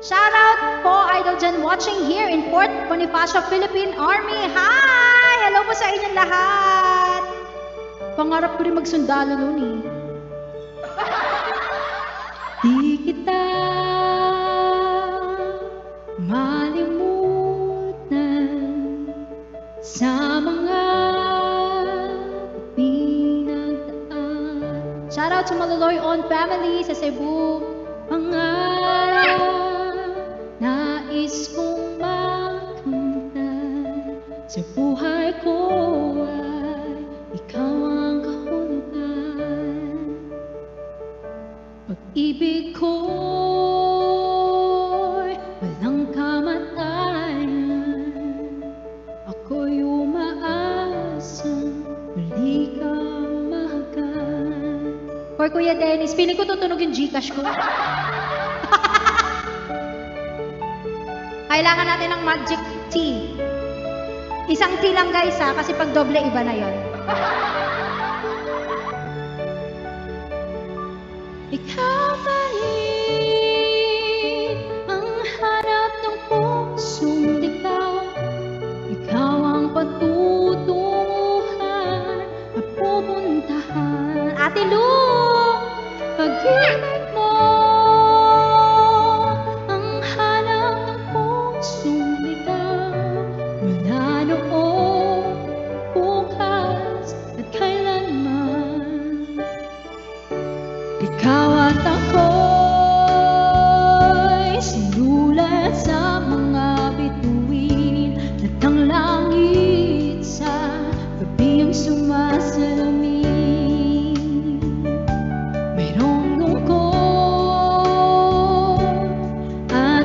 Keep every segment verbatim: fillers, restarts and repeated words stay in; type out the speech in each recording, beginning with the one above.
Shout out po, idol dyan watching here in Fort Bonifacio, Philippine Army. Hi! Hello po sa inyong lahat. Pangarap ko rin magsundalo noon eh. Di kita malimutan sa mga pinagdaan. Shout out to Maloloy On family sa Cebu. Pangarap, nais kong makamtan sa buhay ko ay ikaw ang kahulugan. Pag-ibig ko'y walang kamatayan. Ako'y umaasang muli kang mahagan. Or Kuya Dennis, feeling ko tutunog yung Gcash ko. Kailangan natin ng magic tea. Isang tea lang guys ha, kasi pag doble iba na yon. Ikaw pa rin ang hanap ng pusong ligaw. Ikaw ang patutunguhan at pupuntahan. Ate Lu, pag-ibig mo ang hanap ng pusong ligaw. Mula noon, bukas at kailanman. Ikaw at ako'y sinulat sa mga bituin at ang langit sa gabi ang sumasalamin. Mayroong lungkot at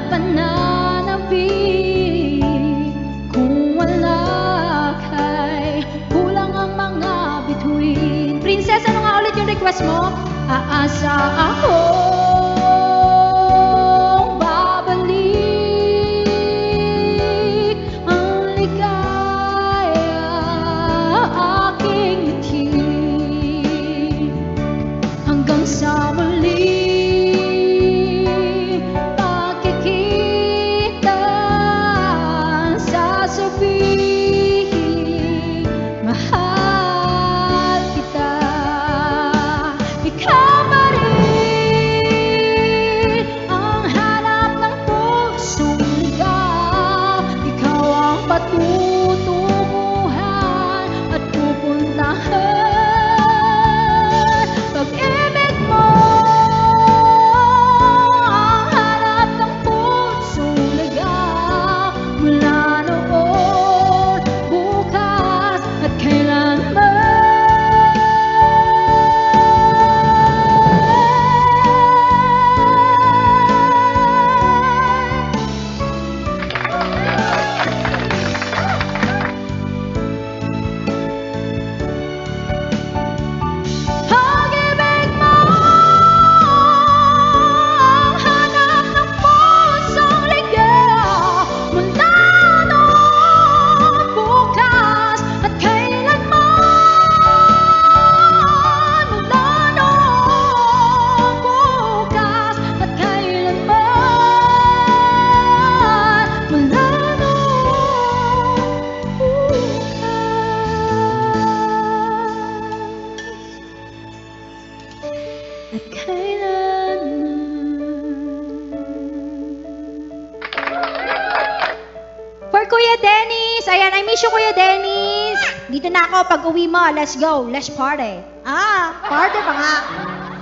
pananabik. Kung wala ka'y kulang ang mga bituin. Princess, ano nga ulit yung request mo? Aasa akong babalik ang ligaya aking ngiti hanggang sa muli pagkikita sasabihin mahal kita. Ikaw pa rin ang hanap ng pusong ligaw. Ikaw ang patutunguhan at pupuntahan. Pag-ibig mo ang hanap ng pusong ligaw. Mula noon, bukas at kailanman. Pag-ibig mo ang hanap ng pusong ligaw. Mula noon, bukas at kailanman. Mula noon, bukas at kailanman. Mula noon, bukas at kailanman. For Kuya Dennis, ayan, I miss you Kuya Dennis. Dito na ako, pag uwi mo, let's go, let's party. Ah, party pa nga.